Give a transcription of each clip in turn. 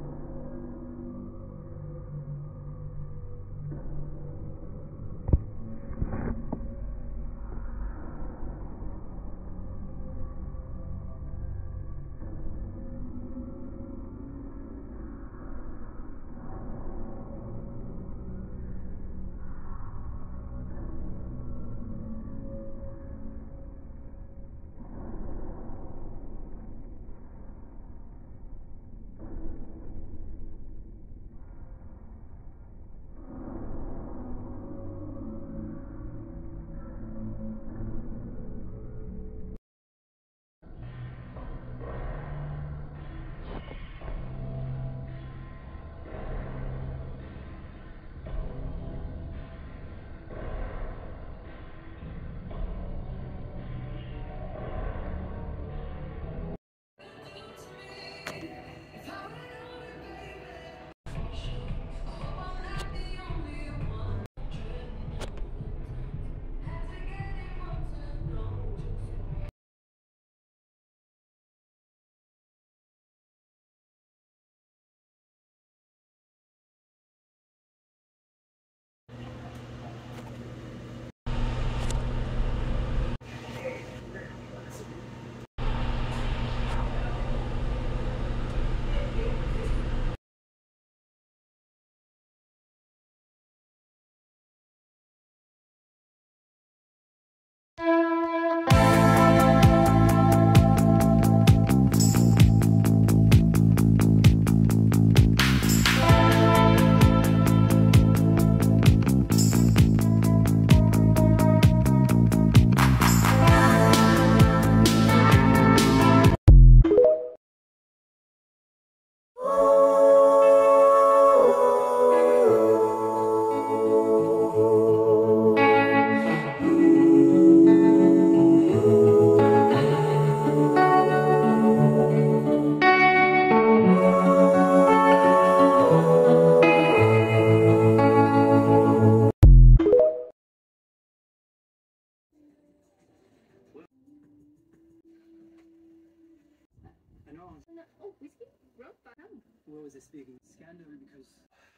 Oh, whiskey? Rope? What was I speaking? Scandal because...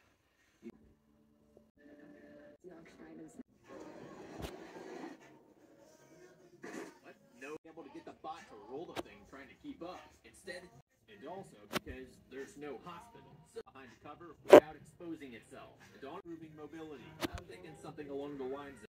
What? No able to get the bot to roll the thing trying to keep up. Instead, and also because there's no hospital. So behind cover without exposing itself. And on improving mobility. I'm thinking something along the lines of